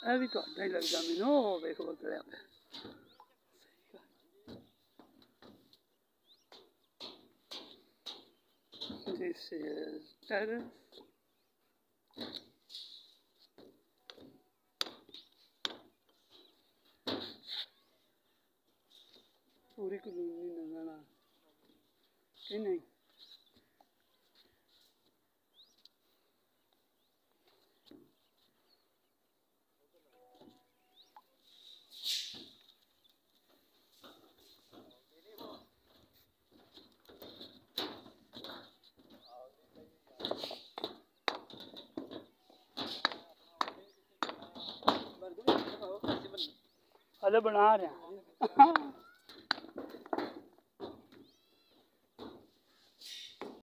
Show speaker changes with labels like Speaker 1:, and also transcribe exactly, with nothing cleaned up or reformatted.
Speaker 1: ਇਹ ਵੀ ਤੁਹਾਡਾ ਹੀ ਲੱਗਦਾ ਮੈਨੂੰ। ਉਹ ਵੇਖ ਬਕਰਿਆ ਪਿਆ। This is terrace. पूरी कॉलोनी नजर आ कि नहीं? अरे बना रहे हैं।